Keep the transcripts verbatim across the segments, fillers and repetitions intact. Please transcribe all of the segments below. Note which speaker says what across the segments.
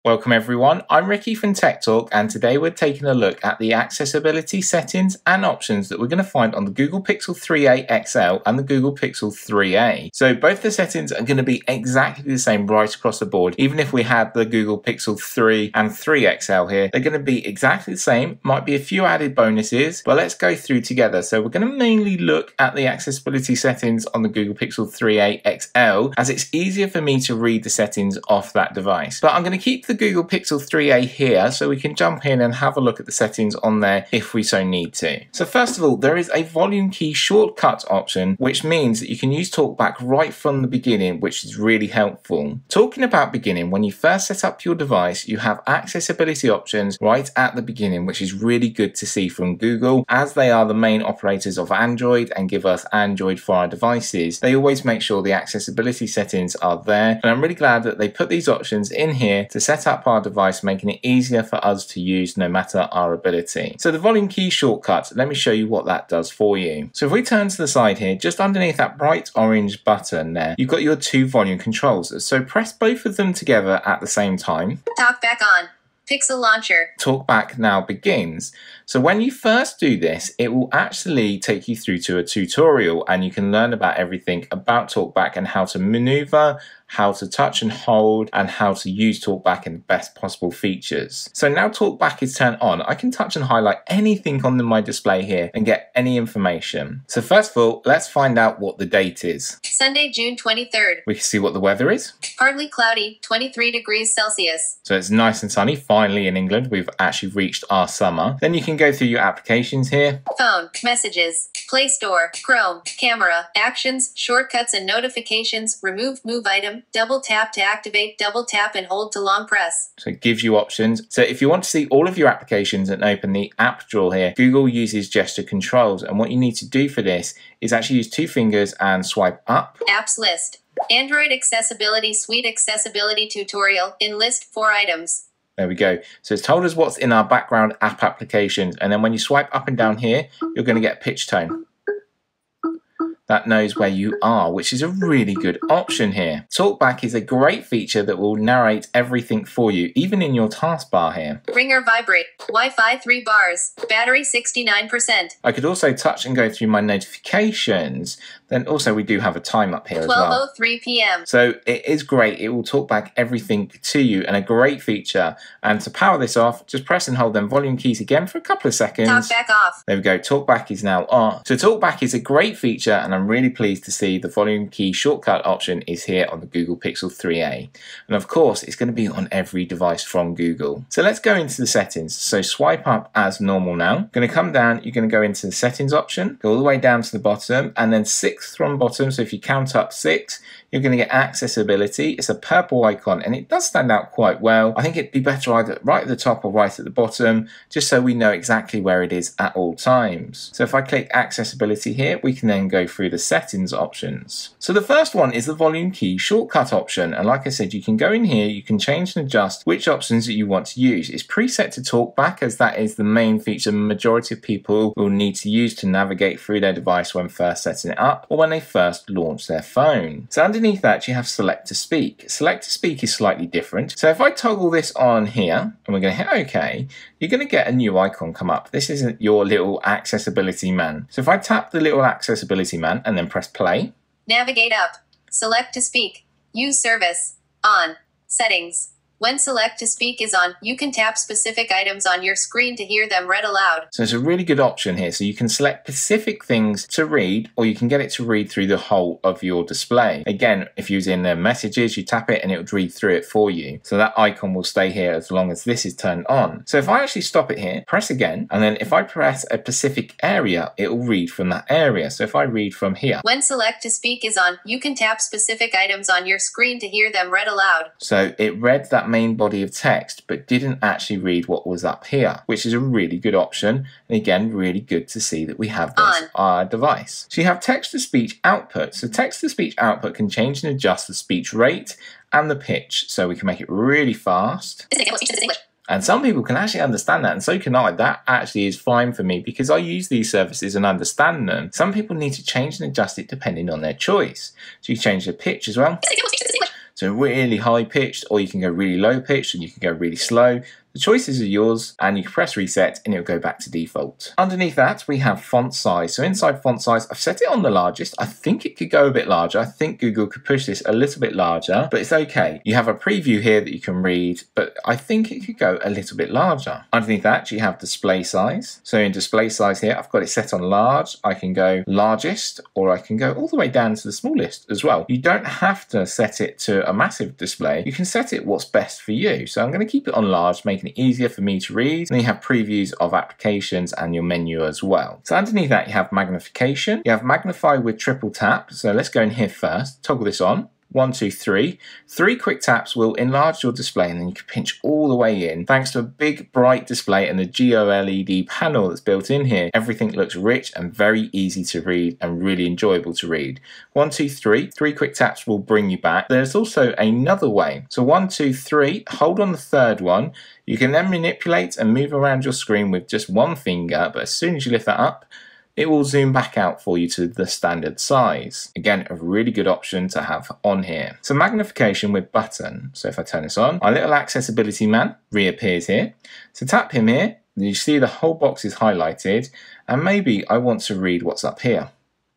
Speaker 1: Welcome everyone, I'm Ricky from Tech Talk, and today we're taking a look at the accessibility settings and options that we're going to find on the Google Pixel three a X L and the Google Pixel three a. So both the settings are going to be exactly the same right across the board. Even if we had the Google Pixel three and three X L here, they're going to be exactly the same. Might be a few added bonuses, but let's go through together. So we're going to mainly look at the accessibility settings on the Google Pixel three a X L, as it's easier for me to read the settings off that device. But I'm going to keep the Google Pixel three a here so we can jump in and have a look at the settings on there if we so need to. So first of all, there is a volume key shortcut option, which means that you can use TalkBack right from the beginning, which is really helpful. Talking about beginning, when you first set up your device, you have accessibility options right at the beginning, which is really good to see from Google, as they are the main operators of Android and give us Android for our devices. They always make sure the accessibility settings are there, and I'm really glad that they put these options in here to set up our device, making it easier for us to use no matter our ability. So the volume key shortcut, let me show you what that does for you. So if we turn to the side here, just underneath that bright orange button there, you've got your two volume controls. So press both of them together at the same time.
Speaker 2: TalkBack on. Pixel Launcher.
Speaker 1: TalkBack now begins. So when you first do this, it will actually take you through to a tutorial, and you can learn about everything about TalkBack and how to maneuver, how to touch and hold, and how to use TalkBack in the best possible features. So now TalkBack is turned on, I can touch and highlight anything on my display here and get any information. So first of all, let's find out what the date is.
Speaker 2: Sunday, June twenty-third.
Speaker 1: We can see what the weather is.
Speaker 2: Partly cloudy, twenty-three degrees Celsius.
Speaker 1: So it's nice and sunny. Finally in England, we've actually reached our summer. Then you can go through your applications here.
Speaker 2: Phone, messages, Play Store, Chrome, camera, actions, shortcuts and notifications, remove move item, double tap to activate, double tap and hold to long press.
Speaker 1: So it gives you options. So if you want to see all of your applications and open the app drawer here, Google uses gesture controls, and what you need to do for this is actually use two fingers and swipe up.
Speaker 2: Apps list. Android Accessibility Suite Accessibility Tutorial. In list four items.
Speaker 1: There we go. So it's told us what's in our background app applications, and then when you swipe up and down here, you're going to get pitch tone. That knows where you are, which is a really good option here. TalkBack is a great feature that will narrate everything for you, even in your taskbar here.
Speaker 2: Ringer vibrate. Wi-Fi three bars. Battery sixty-nine percent.
Speaker 1: I could also touch and go through my notifications. Then also we do have a time up here as well.
Speaker 2: twelve oh three p m
Speaker 1: So it is great. It will talk back everything to you, and a great feature. And to power this off, just press and hold them volume keys again for a couple of seconds.
Speaker 2: TalkBack off.
Speaker 1: There we go. TalkBack is now on. So TalkBack is a great feature, and I'm really pleased to see the volume key shortcut option is here on the Google Pixel three a. And of course, it's going to be on every device from Google. So let's go into the settings. So swipe up as normal now. Going to come down, you're going to go into the settings option, go all the way down to the bottom, and then sixth from bottom. So if you count up six, you're going to get accessibility. It's a purple icon, and it does stand out quite well. I think it'd be better either right at the top or right at the bottom, just so we know exactly where it is at all times. So if I click accessibility here, we can then go through the settings options. So the first one is the volume key shortcut option, and like I said, you can go in here, you can change and adjust which options that you want to use. It's preset to TalkBack, as that is the main feature majority of people will need to use to navigate through their device when first setting it up or when they first launch their phone. So underneath that, you have select to speak. Select to speak is slightly different. So if I toggle this on here and we're going to hit OK, you're going to get a new icon come up. This isn't your little accessibility man. So if I tap the little accessibility man and then press play.
Speaker 2: Navigate up. Select to speak. Use service. On. Settings. When select to speak is on, you can tap specific items on your screen to hear them read aloud.
Speaker 1: So it's a really good option here. So you can select specific things to read, or you can get it to read through the whole of your display. Again, if you're in the messages, you tap it and it will read through it for you. So that icon will stay here as long as this is turned on. So if I actually stop it here, press again, and then if I press a specific area, it will read from that area. So if I read from here.
Speaker 2: When select to speak is on, you can tap specific items on your screen to hear them read aloud.
Speaker 1: So it read that main body of text but didn't actually read what was up here, which is a really good option, and again really good to see that we have this on our device. So you have text to speech output. So text to speech output can change and adjust the speech rate and the pitch, so we can make it really fast. And some people can actually understand that, and so can I. That actually is fine for me because I use these services and understand them. Some people need to change and adjust it depending on their choice. So you change the pitch as well. So really high pitched, or you can go really low pitched, and you can go really slow. The choices are yours, and you can press reset and it'll go back to default. Underneath that, we have font size. So inside font size, I've set it on the largest. I think it could go a bit larger. I think Google could push this a little bit larger, but it's okay. You have a preview here that you can read, but I think it could go a little bit larger. Underneath that, you have display size. So in display size here, I've got it set on large. I can go largest, or I can go all the way down to the smallest as well. You don't have to set it to a massive display. You can set it what's best for you. So I'm going to keep it on large, making it easier for me to read. And you have previews of applications and your menu as well. So underneath that, you have magnification. You have magnify with triple tap. So let's go in here first, toggle this on. One, two, three. Three quick taps will enlarge your display, and then you can pinch all the way in. Thanks to a big bright display and the G O L E D panel that's built in here, everything looks rich and very easy to read and really enjoyable to read. One, two, three. Three quick taps will bring you back. There's also another way. So one, two, three. Hold on the third one. You can then manipulate and move around your screen with just one finger, but as soon as you lift that up, it will zoom back out for you to the standard size. Again, a really good option to have on here. So magnification with button. So if I turn this on, our little accessibility man reappears here. So tap him here, and you see the whole box is highlighted, and maybe I want to read what's up here.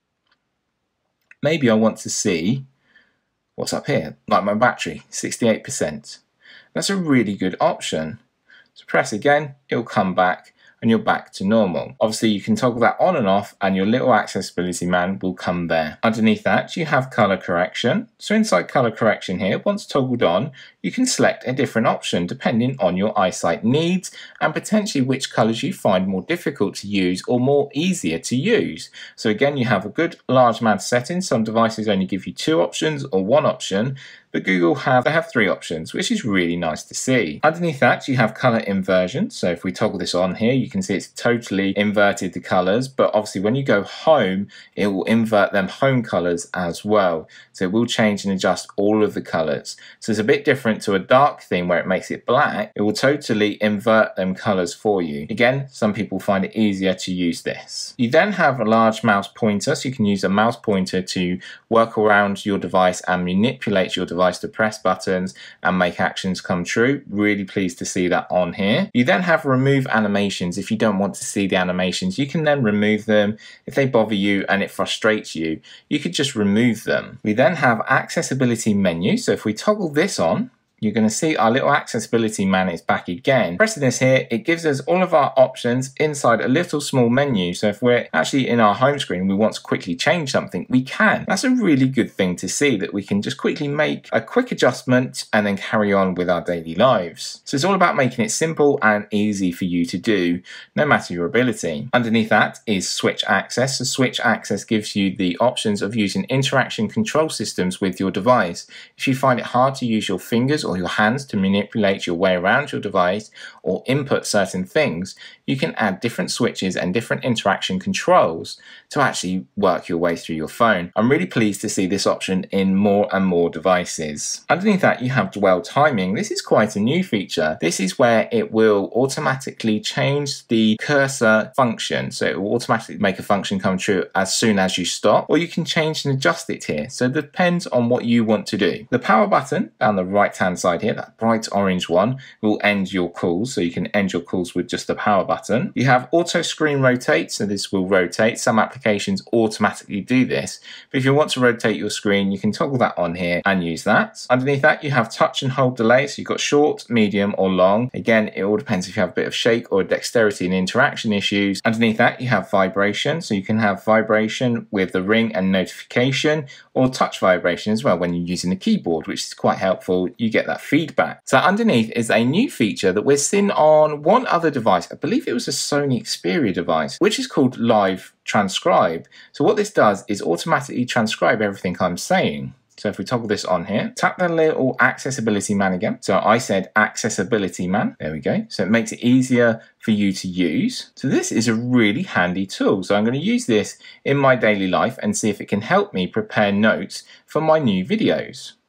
Speaker 1: Maybe I want to see what's up here, like my battery, sixty-eight percent. That's a really good option. So press again, it'll come back, and you're back to normal. Obviously, you can toggle that on and off, and your little accessibility man will come there. Underneath that, you have color correction. So inside color correction here, once toggled on, you can select a different option depending on your eyesight needs and potentially which colors you find more difficult to use or more easier to use. So again, you have a good large amount of settings. Some devices only give you two options or one option, but Google have they have three options, which is really nice to see. Underneath that, you have color inversion. So if we toggle this on here, you can see it's totally inverted the colors, but obviously when you go home, it will invert them home colors as well. So it will change and adjust all of the colors. So it's a bit different to a dark theme where it makes it black. It will totally invert them colors for you. Again, some people find it easier to use this. You then have a large mouse pointer, so you can use a mouse pointer to work around your device and manipulate your device to press buttons and make actions come true. Really pleased to see that on here. You then have remove animations. If you don't want to see the animations, you can then remove them. If they bother you and it frustrates you, you could just remove them. We then have accessibility menu. So if we toggle this on, you're going to see our little accessibility man is back again. Pressing this here, it gives us all of our options inside a little small menu. So if we're actually in our home screen, we want to quickly change something, we can. That's a really good thing to see, that we can just quickly make a quick adjustment and then carry on with our daily lives. So it's all about making it simple and easy for you to do, no matter your ability. Underneath that is switch access. So switch access gives you the options of using interaction control systems with your device. If you find it hard to use your fingers or your hands to manipulate your way around your device or input certain things, you can add different switches and different interaction controls to actually work your way through your phone. I'm really pleased to see this option in more and more devices. Underneath that, you have dwell timing. This is quite a new feature. This is where it will automatically change the cursor function. So it will automatically make a function come true as soon as you stop, or you can change and adjust it here. So it depends on what you want to do. The power button down the right hand side here, that bright orange one, will end your calls. So you can end your calls with just the power button. You have auto screen rotate, so this will rotate. Some applications automatically do this, but if you want to rotate your screen, you can toggle that on here and use that. Underneath that, you have touch and hold delay. So you've got short, medium, or long. Again, it all depends if you have a bit of shake or dexterity and interaction issues. Underneath that, you have vibration. So you can have vibration with the ring and notification, or touch vibration as well when you're using the keyboard, which is quite helpful. You get that feedback. So underneath is a new feature that we're seeing on one other device. I believe it was a Sony Xperia device, which is called Live Transcribe. So what this does is automatically transcribe everything I'm saying. So if we toggle this on here, tap the little accessibility man again. So I said accessibility man. There we go. So it makes it easier for you to use. So this is a really handy tool. So I'm going to use this in my daily life and see if it can help me prepare notes for my new videos.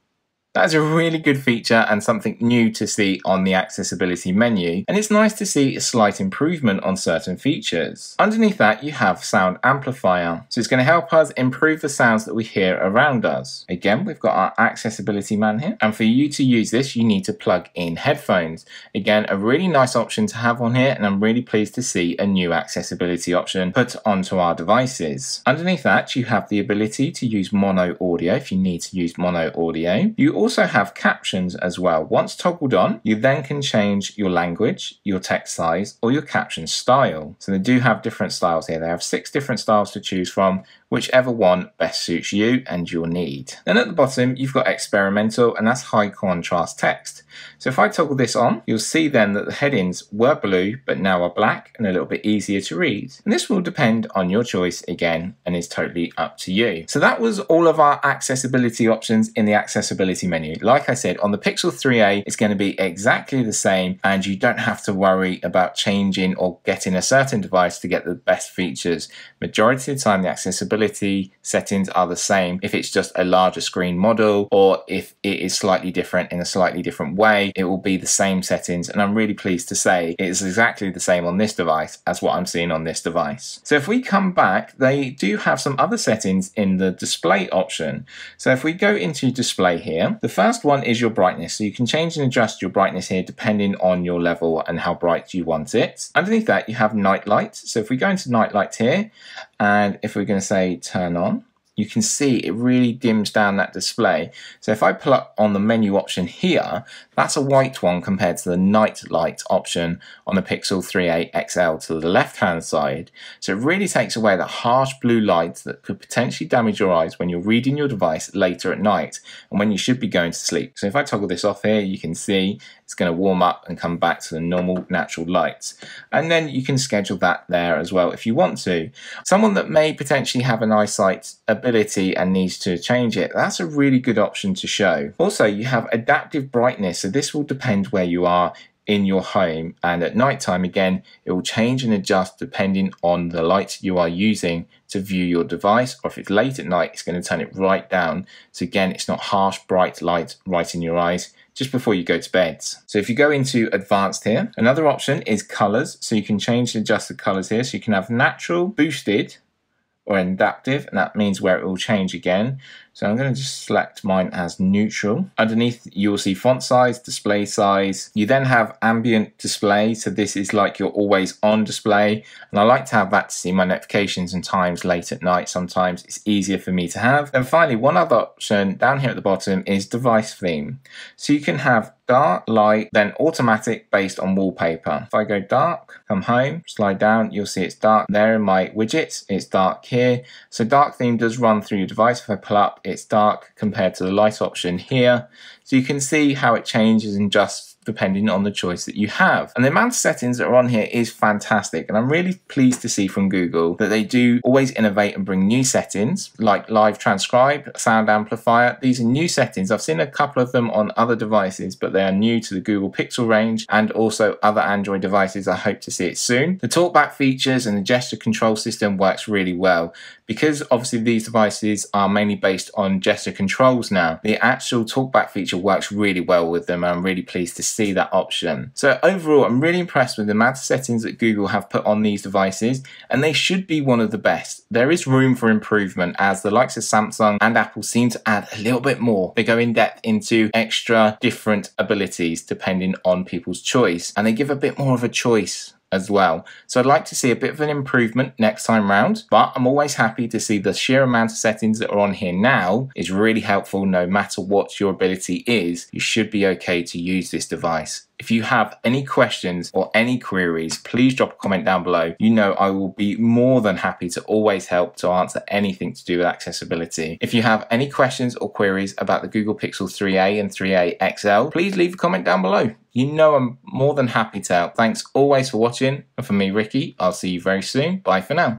Speaker 1: That's a really good feature and something new to see on the accessibility menu, and it's nice to see a slight improvement on certain features. Underneath that you have sound amplifier, so it's going to help us improve the sounds that we hear around us. Again, we've got our accessibility man here, and for you to use this you need to plug in headphones. Again, a really nice option to have on here, and I'm really pleased to see a new accessibility option put onto our devices. Underneath that you have the ability to use mono audio if you need to use mono audio. You also have captions as well. Once toggled on, you then can change your language, your text size, or your caption style. So they do have different styles here. They have six different styles to choose from, whichever one best suits you and your need. Then at the bottom, you've got experimental, and that's high contrast text. So if I toggle this on, you'll see then that the headings were blue, but now are black and a little bit easier to read. And this will depend on your choice again, and is totally up to you. So that was all of our accessibility options in the accessibility menu. Like I said, on the Pixel three a, it's going to be exactly the same, and you don't have to worry about changing or getting a certain device to get the best features. Majority of the time, the accessibility settings are the same. If it's just a larger screen model, or if it is slightly different in a slightly different way, it will be the same settings, and I'm really pleased to say it is exactly the same on this device as what I'm seeing on this device. So if we come back, they do have some other settings in the display option. So if we go into display here, the first one is your brightness. So you can change and adjust your brightness here depending on your level and how bright you want it. Underneath that you have night light. So if we go into night light here, and if we're going to say turn on, you can see it really dims down that display. So if I pull up on the menu option here, that's a white one compared to the night light option on the Pixel three a X L to the left hand side. So it really takes away the harsh blue light that could potentially damage your eyes when you're reading your device later at night and when you should be going to sleep. So if I toggle this off here, you can see it's going to warm up and come back to the normal natural lights. And then you can schedule that there as well if you want to. Someone that may potentially have an eyesight ability and needs to change it, that's a really good option to show. Also, you have adaptive brightness, so this will depend where you are in your home, and at night time again it will change and adjust depending on the light you are using to view your device, or if it's late at night it's going to turn it right down, so again it's not harsh bright light right in your eyes just before you go to bed. So if you go into advanced here, another option is colors, so you can change and adjust the colors here, so you can have natural, boosted, or adaptive, and that means where it will change again. So I'm going to just select mine as neutral. Underneath you will see font size, display size. You then have ambient display, so this is like your always on display, and I like to have that to see my notifications and times late at night. Sometimes it's easier for me to have. And finally, one other option down here at the bottom is device theme. So you can have dark, light, then automatic based on wallpaper. If I go dark, come home, slide down, you'll see it's dark there in my widgets, it's dark here. So dark theme does run through your device. If I pull up, it's dark compared to the light option here. So you can see how it changes and adjusts depending on the choice that you have. And the amount of settings that are on here is fantastic, and I'm really pleased to see from Google that they do always innovate and bring new settings like live transcribe, sound amplifier. These are new settings. I've seen a couple of them on other devices, but they are new to the Google Pixel range and also other Android devices. I hope to see it soon. The talkback features and the gesture control system works really well. Because obviously these devices are mainly based on gesture controls now, the actual talkback feature works really well with them, and I'm really pleased to see that option. So overall, I'm really impressed with the amount of settings that Google have put on these devices, and they should be one of the best. There is room for improvement, as the likes of Samsung and Apple seem to add a little bit more. They go in depth into extra different abilities depending on people's choice, and they give a bit more of a choice as well. So I'd like to see a bit of an improvement next time round, but I'm always happy to see the sheer amount of settings that are on here now is really helpful. No matter what your ability is, you should be okay to use this device. If you have any questions or any queries, please drop a comment down below. You know I will be more than happy to always help to answer anything to do with accessibility. If you have any questions or queries about the Google Pixel three a and three a X L, please leave a comment down below. You know I'm more than happy to help. Thanks always for watching, and for me, Ricky, I'll see you very soon. Bye for now.